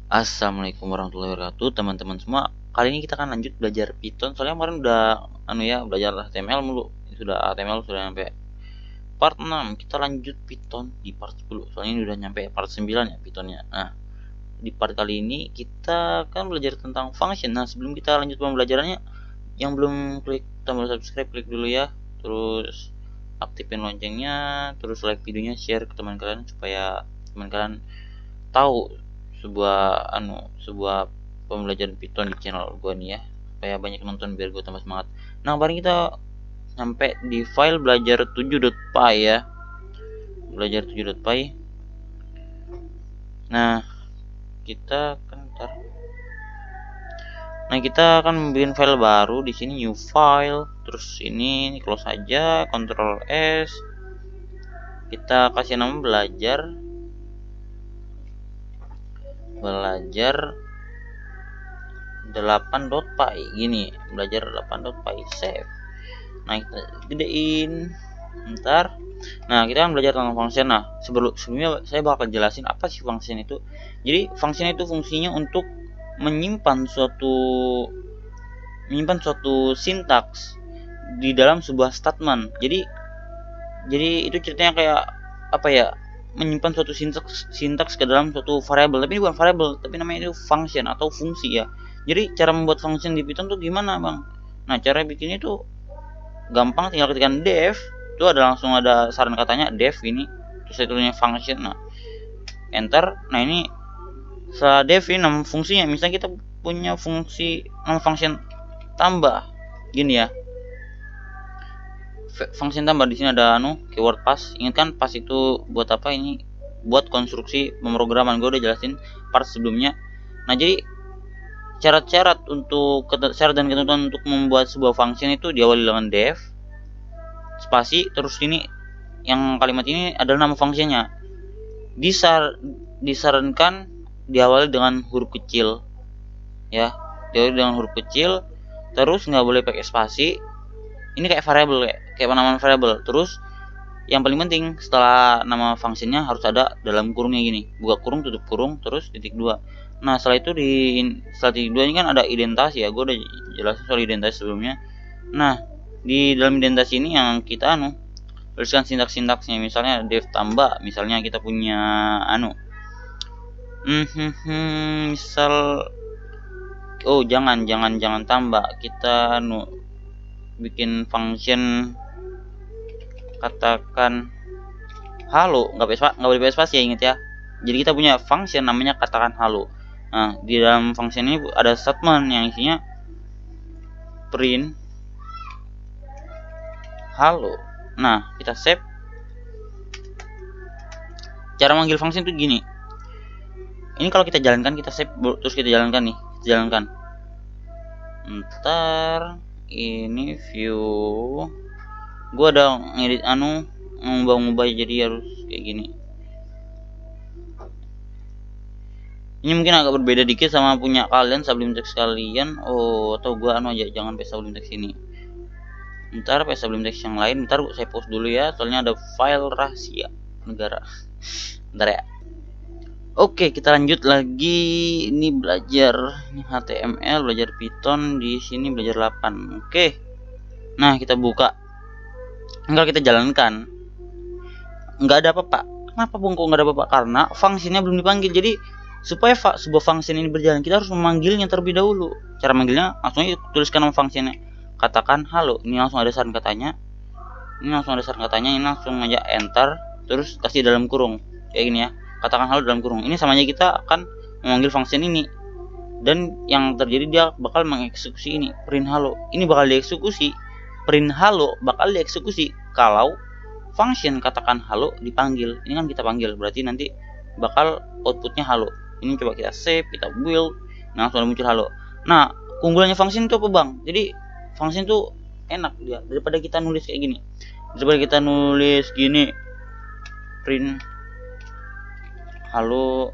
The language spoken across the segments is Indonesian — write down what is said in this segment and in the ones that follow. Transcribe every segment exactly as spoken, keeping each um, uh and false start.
Assalamualaikum warahmatullahi wabarakatuh, teman-teman semua. Kali ini kita akan lanjut belajar Python. Soalnya kemarin udah anu ya, belajar H T M L mulu. Sudah H T M L sudah sampai part enam. Kita lanjut Python di part sepuluh. Soalnya ini udah nyampe part sembilan ya Pythonnya. Nah, di part kali ini kita akan belajar tentang function. Nah, sebelum kita lanjut pembelajarannya, yang belum klik tombol subscribe, klik dulu ya. Terus aktifin loncengnya, terus like videonya, share ke teman kalian supaya teman kalian tahu sebuah anu sebuah pembelajaran Python di channel gua nih ya, supaya banyak nonton biar gue tambah semangat. Nah, kemarin kita sampai di file belajar tujuh.py ya, belajar tujuh.py. Nah, kita kan ntar nah kita akan bikin file baru di sini, new file, terus ini close aja, control S, kita kasih nama belajar belajar delapan.py gini, belajar delapan.py, save. Nah, kita gedein ntar. Nah, kita kan belajar tentang function. Nah, sebelum sebelumnya saya bakal jelasin apa sih function itu. Jadi function itu fungsinya untuk menyimpan suatu menyimpan suatu sintaks di dalam sebuah statement. Jadi jadi itu ceritanya kayak apa ya, menyimpan suatu sintaks sintaks ke dalam suatu variabel, tapi ini bukan variabel, tapi namanya itu function atau fungsi ya. Jadi cara membuat function di Python tuh gimana, Bang? Nah, cara bikinnya itu gampang, tinggal ketikkan def, itu ada langsung ada saran katanya def ini, terus tulisnya function. Nah, enter. Nah, ini setelah def ini nama fungsinya. Misalnya kita punya fungsi nama function tambah gini ya, function tambah. Di sini ada anu keyword pass. Ingat kan pass itu buat apa? Ini buat konstruksi pemrograman. Gue udah jelasin part sebelumnya. Nah, jadi syarat-syarat untuk syarat dan ketentuan untuk membuat sebuah function itu diawali dengan def spasi, terus ini yang kalimat ini adalah nama fungsinya. Disar disarankan diawali dengan huruf kecil ya, diawali dengan huruf kecil, terus nggak boleh pakai spasi. Ini kayak variabel, kayak, kayak penamaan variabel. Terus yang paling penting setelah nama fungsinya harus ada dalam kurungnya gini, buka kurung, tutup kurung, terus titik dua. Nah, setelah itu di setelah titik dua ini kan ada identasi ya, gue udah jelasin soal identasi sebelumnya. Nah, di dalam identasi ini yang kita anu tuliskan sintaks-sintaksnya. Misalnya def tambah, misalnya kita punya anu hmm, hmm, hmm, misal oh jangan jangan jangan tambah, kita anu bikin function katakan halo, nggak boleh nggak boleh spasi ya, inget ya. Jadi kita punya function namanya katakan halo. Nah, di dalam function ini ada statement yang isinya print halo. Nah, kita save. Cara manggil function itu gini. Ini kalau kita jalankan, kita save terus kita jalankan nih, kita jalankan. Ntar ini view, gua ada ngedit anu ngubah-ngubah jadi harus kayak gini. Ini mungkin agak berbeda dikit sama punya kalian, Sublime Text kalian. Oh, atau gua anu aja, jangan pakai Sublime Text ini. Ntar pakai Sublime Text yang lain. Ntar saya post dulu ya, soalnya ada file rahasia negara. Ntar ya. Oke, kita lanjut lagi. Ini belajar ini H T M L, belajar Python. Di sini belajar delapan. Oke. Nah, kita buka. Enggak, kita jalankan. Enggak ada apa-apa. Kenapa Bung kok enggak ada apa-apa? Karena fungsinya belum dipanggil. Jadi supaya fa sebuah function ini berjalan, kita harus memanggilnya terlebih dahulu. Cara manggilnya langsung aja tuliskan nama fungsinya. Katakan halo. Ini langsung ada saran katanya. Ini langsung ada saran katanya. Ini langsung aja enter. Terus kasih dalam kurung. Kayak gini ya. Katakan halo dalam kurung. Ini sama aja kita akan memanggil function ini. Dan yang terjadi dia bakal mengeksekusi ini, print halo. Ini bakal dieksekusi. Print halo bakal dieksekusi kalau function katakan halo dipanggil. Ini kan kita panggil, berarti nanti bakal outputnya halo. Ini coba kita save, kita build. Nah, langsung muncul halo. Nah, keunggulannya function itu apa, Bang? Jadi function itu enak dia daripada kita nulis kayak gini. Daripada kita nulis gini, print halo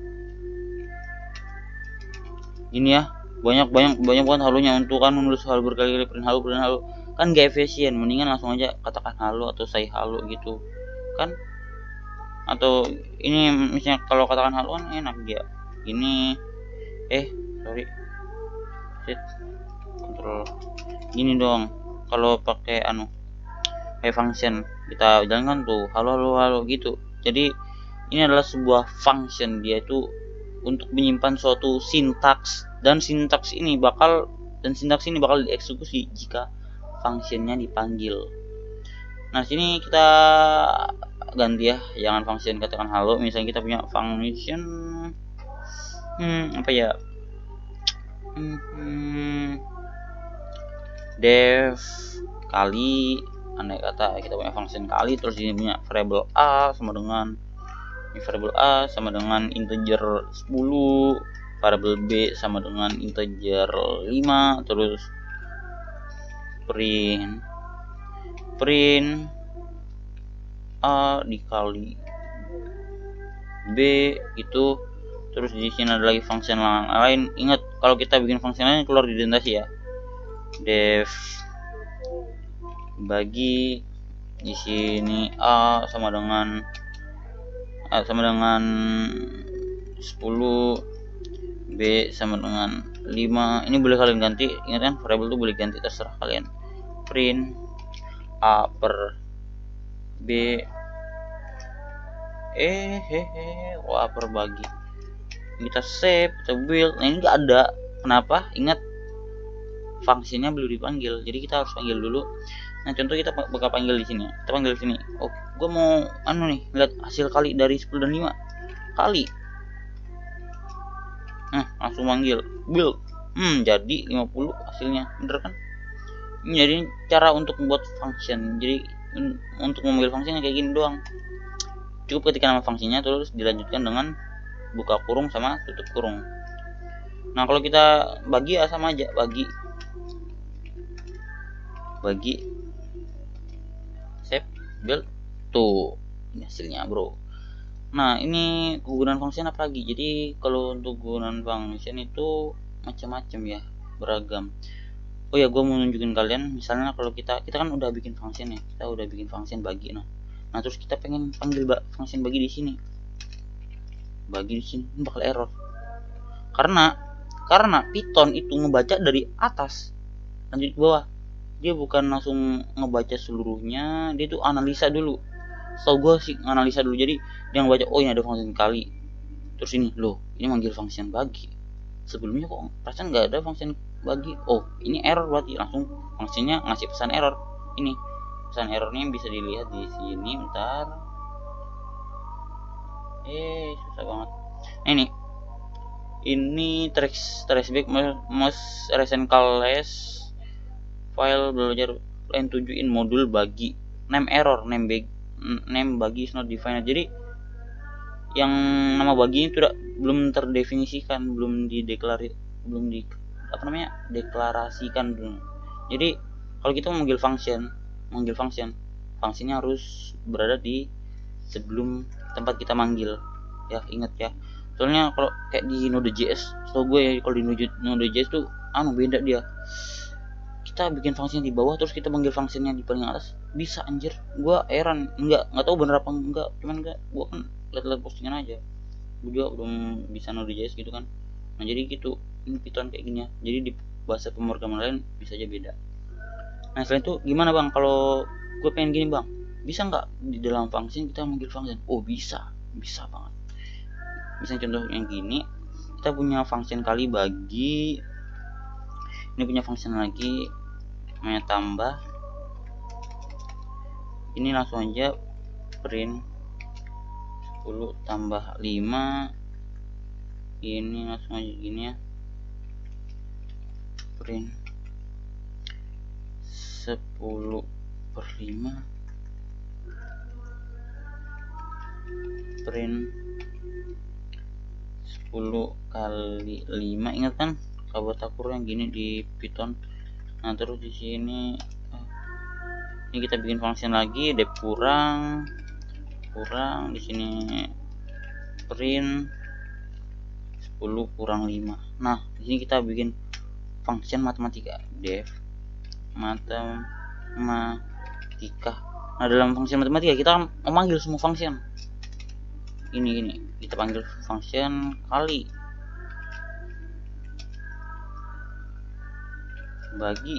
ini ya, banyak banyak banyak banget halonya. Untuk kan menulis halo berkali-kali, print halo print halo kan gak efisien. Mendingan langsung aja katakan halo atau say halo gitu kan. Atau ini misalnya kalau katakan halo kan enak dia. ini eh sorry set kontrol gini dong. Kalau pakai anu kayak function kita jalankan tuh halo halo halo gitu. Jadi ini adalah sebuah function, dia itu untuk menyimpan suatu sintaks, dan sintaks ini bakal dan sintaks ini bakal dieksekusi jika functionnya dipanggil. Nah sini kita ganti ya, jangan function katakan halo. Misalnya kita punya function hmm, apa ya hmm, hmm, def kali, andai kata kita punya function kali, terus ini punya variable a sama dengan ini variable a sama dengan integer sepuluh, variable b sama dengan integer lima, terus print print a dikali b itu. Terus di sini ada lagi function lain. Ingat kalau kita bikin function lain keluar di indentasi ya, def bagi di sini a sama dengan a sama dengan sepuluh, b sama dengan lima. Ini boleh kalian ganti, ingat kan variable itu boleh ganti, terserah kalian. Print a per b eh hehe wah per bagi, kita save, kita build. Nah ini nggak ada, kenapa? Ingat fungsinya belum dipanggil, jadi kita harus panggil dulu. Nah contoh kita bakal panggil di sini, kita panggil di sini. Oh gue mau anu nih, lihat hasil kali dari sepuluh dan lima kali. Nah langsung manggil build, hmm jadi lima puluh hasilnya, bener kan? Jadi cara untuk membuat function, jadi untuk memanggil fungsinya kayak gini doang. Cukup ketika nama fungsinya terus dilanjutkan dengan buka kurung sama tutup kurung. Nah kalau kita bagi ya sama aja, bagi bagi save build tuh ini hasilnya bro. Nah ini kegunaan function apa lagi? Jadi kalau untuk kegunaan function itu macam-macam ya, beragam. Oh ya, gue mau nunjukin kalian, misalnya kalau kita kita kan udah bikin function ya, kita udah bikin function bagi. Nah, nah terus kita pengen panggil function bagi di sini, bagi di sini, ini bakal error. Karena karena Python itu ngebaca dari atas lanjut ke bawah, dia bukan langsung ngebaca seluruhnya, dia tuh analisa dulu. Setahu gue sih analisa dulu, jadi dia ngebaca oh ini ada function kali, terus ini loh ini manggil function bagi, sebelumnya kok perasaan nggak ada function bagi, oh ini error, berarti langsung fungsinya ngasih pesan error. Ini pesan errornya bisa dilihat di sini, bentar eh susah banget. Nah, ini ini trace traceback most recent callers file belajar line tujuh in modul bagi name error, name bag name bagi is not defined. Jadi yang nama bagi itu tidak belum terdefinisikan, belum dideklarasi, belum di apa namanya deklarasikan dulu. Jadi kalau kita memanggil function, manggil function, fungsinya harus berada di sebelum tempat kita manggil ya, ingat ya. Soalnya kalau kayak di Node.js, so gue ya, kalau di Node.js tuh anu beda dia. Kita bikin function di bawah terus kita panggil functionnya di paling atas, bisa anjir. Gua heran, enggak enggak tahu bener apa enggak, cuman enggak, gua kan lihat-lihat postingan aja. Gua juga belum bisa Node.js gitu kan. Nah jadi gitu, ini Python kayak gini ya. Jadi di bahasa pemrograman lain bisa aja beda. Nah selain itu gimana bang kalau gue pengen gini bang, bisa nggak di dalam function kita manggil function? Oh bisa, bisa banget. Misalnya contoh yang gini, kita punya function kali bagi, ini punya function lagi namanya tambah, ini langsung aja print sepuluh tambah lima, ini langsung aja gini ya, print sepuluh per lima, print sepuluh kali lima. Ingat kan kabatakur yang gini di Python. Nah terus di sini ini kita bikin function lagi, dep kurang kurang di sini print sepuluh kurang lima. Nah di sini kita bikin function matematika, def matematika. Nah dalam function matematika kita memanggil semua function. Ini ini kita panggil function kali, bagi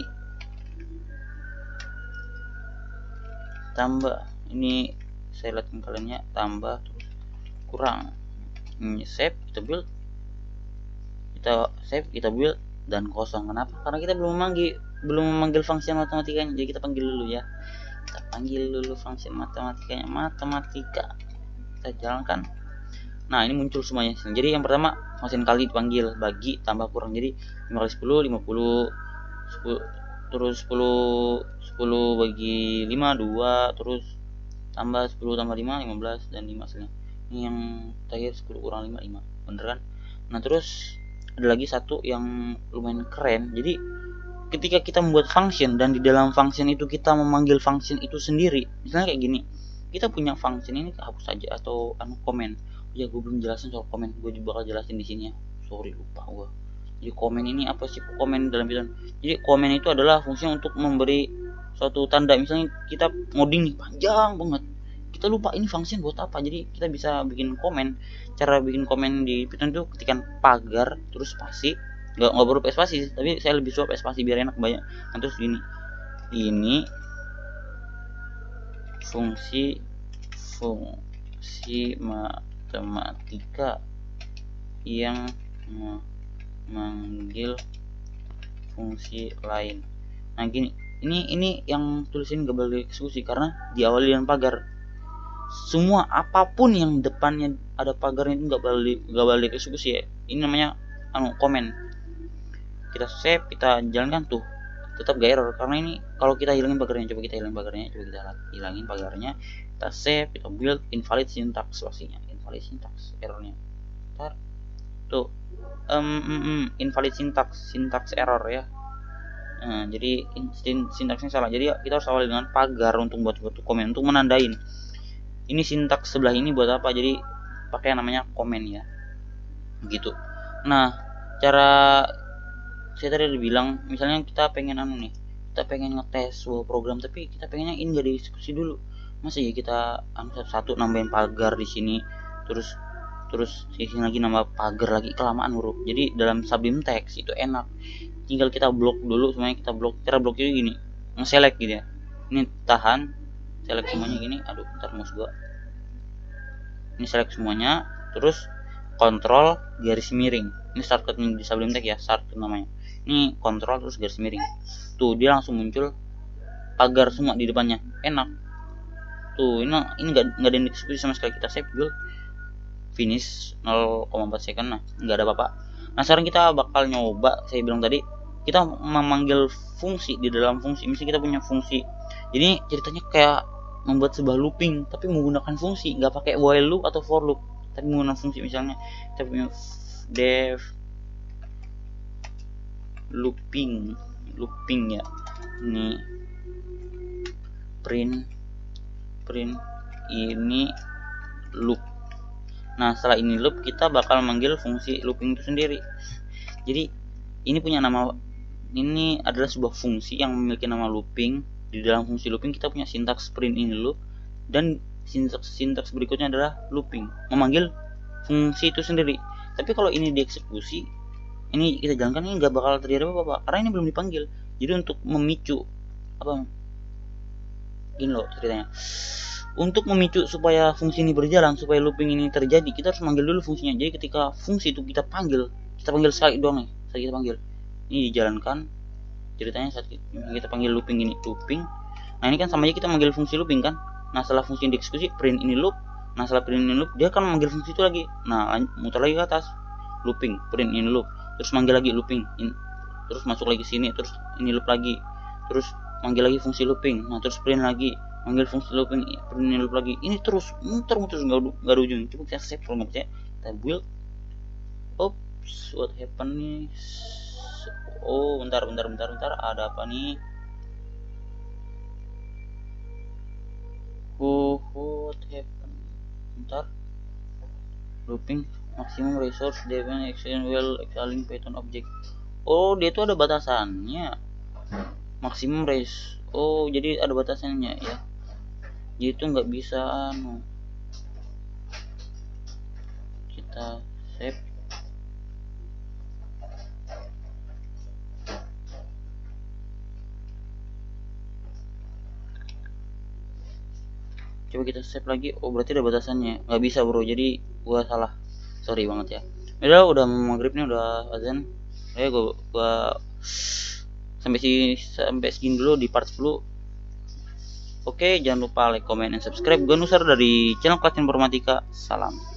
tambah, ini saya lihatkan kalian ya, tambah terus kurang, ini save, kita build, kita save, kita build, dan kosong. Kenapa? Karena kita belum memanggil belum memanggil fungsi matematikanya. Jadi kita panggil dulu ya, kita panggil dulu fungsi matematikanya, matematika, kita jalankan. Nah, ini muncul semuanya. Jadi yang pertama fungsi kali dipanggil, bagi tambah kurang, jadi lima kali sepuluh, lima puluh, sepuluh, terus sepuluh, sepuluh bagi lima, dua, terus tambah sepuluh tambah lima, lima belas, dan lima hasilnya. Ini yang terakhir sepuluh kurang lima, lima, bener kan? Nah, terus ada lagi satu yang lumayan keren. Jadi ketika kita membuat function dan di dalam function itu kita memanggil function itu sendiri, misalnya kayak gini, kita punya function ini, hapus saja atau anu komen. Ya, gue belum jelasin soal komen, gue juga bakal jelasin di sini ya, sorry lupa gue. Jadi komen ini apa sih komen dalam Python? Jadi komen itu adalah fungsi untuk memberi suatu tanda. Misalnya kita ngoding nih panjang banget, kita lupa ini function buat apa, jadi kita bisa bikin komen. Cara bikin komen di Python itu ketikan pagar terus spasi, nggak nggak perlu spasi, tapi saya lebih suka spasi biar enak banyak. Nah, terus gini, ini fungsi fungsi matematika yang memanggil fungsi lain. Nah gini, ini ini yang tulisin gak boleh dieksekusi karena diawali dengan pagar. Semua apapun yang depannya ada pagarnya itu gak boleh gak boleh dieksekusi ya. Ini namanya anu komen. Kita save, kita jalankan, tuh tetap gak error karena ini kalau kita hilangin pagarnya. Coba kita hilangin pagarnya, coba kita hilangin pagarnya, kita save, kita build, invalid syntax pastinya, invalid syntax errornya. Ntar tuh um, um, um, invalid syntax, syntax error ya. Nah, jadi sintaksnya salah. Jadi kita harus awali dengan pagar untuk buat buat komen, untuk menandain ini sintaks sebelah ini buat apa. Jadi pakai yang namanya komen ya, gitu. Nah, cara saya tadi udah bilang, misalnya kita pengen anu nih, kita pengen ngetes sebuah program tapi kita pengennya ini gak dieksekusi dulu. Masa ya kita anu satu-satu nambahin pagar di sini, terus terus sini lagi nambah pagar lagi, kelamaan huruf. Jadi dalam Sublime Text itu enak, tinggal kita blok dulu semuanya. Kita blok, cara blok itu gini, nge-select gitu ya. Ini tahan, select semuanya gini. Aduh, ntar mouse gua. Ini select semuanya, terus kontrol garis miring. Ini shortcut di Sublime Text ya, shortcut namanya. Ini kontrol terus garis miring. Tuh dia langsung muncul pagar semua di depannya, enak. Tuh ini ini nggak nggak ada dieksekusi sama sekali. Kita save dulu, finish nol koma empat second. Nah, nggak ada apa-apa. Nah, sekarang kita bakal nyoba, saya bilang tadi kita memanggil fungsi di dalam fungsi. Misalnya kita punya fungsi, jadi ceritanya kayak membuat sebuah looping tapi menggunakan fungsi, nggak pakai while loop atau for loop, tapi menggunakan fungsi. Misalnya kita punya def looping looping ya, ini print print ini loop. Nah, setelah ini loop, kita bakal manggil fungsi looping itu sendiri. Jadi ini punya nama, ini adalah sebuah fungsi yang memiliki nama looping. Di dalam fungsi looping kita punya sintaks print ini loop, dan sintaks sintaks berikutnya adalah looping, memanggil fungsi itu sendiri. Tapi kalau ini dieksekusi, ini kita jalankan, ini nggak bakal terjadi apa-apa karena ini belum dipanggil. Jadi untuk memicu apa gini loh ceritanya, untuk memicu supaya fungsi ini berjalan, supaya looping ini terjadi, kita harus manggil dulu fungsinya. Jadi ketika fungsi itu kita panggil, kita panggil sekali doang nih, saat kita panggil ini dijalankan. Ceritanya saat kita panggil looping ini, looping. Nah, ini kan sama aja kita manggil fungsi looping kan. Nah, setelah fungsi dieksekusi, print ini loop. Nah, setelah print ini loop, dia akan manggil fungsi itu lagi. Nah, muter lagi ke atas, looping, print ini loop, terus manggil lagi looping, in, terus masuk lagi sini, terus ini loop lagi, terus manggil lagi fungsi looping. Nah, terus print lagi, manggil fungsi looping, print ini loop lagi. Ini terus muter muter nggak nggak ada ujung. Coba kita save kalau nggak percaya, kita build. Oops, what happened nih? Oh, bentar bentar bentar bentar, ada apa nih? Oh, what happened? Bentar. Looping maximum resource depend action while calling Python object. Oh, dia itu ada batasannya. Maksimum res. Oh, jadi ada batasannya ya. Jadi itu nggak bisa anu. Kita save. coba kita save lagi. Oh berarti ada batasannya, nggak bisa bro, jadi gua salah, sorry banget ya. Udah udah maghrib nih, udah azan ya. Gua, gua sampai si sampai segini dulu di part sepuluh. Oke, jangan lupa like, comment, dan subscribe. Gue Nusar dari channel Kelas Informatika. Salam.